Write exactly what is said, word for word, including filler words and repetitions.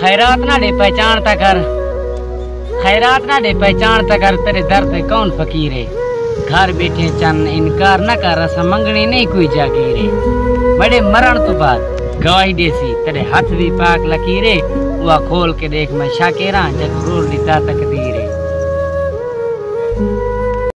खैरात ना दे पहचान ता कर, खैरात ना दे पहचान ता कर, तेरे दर पे कौन फकीर है। घर बैठे चन इनकार न कर, असा मंगनी नहीं कोई जागीरे। बड़े मरण तो बाद गवाही देसी, तेरे हाथ भी पाक लकीरे। वह खोल के देख मैं शाकेरा, जग रोल दिता तकदीर।